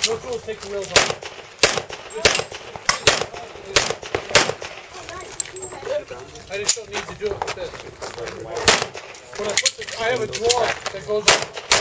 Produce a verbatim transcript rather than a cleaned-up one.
No tools, take the wheels off. I just don't need to do it with this. When I put the, I have a drawer that goes on.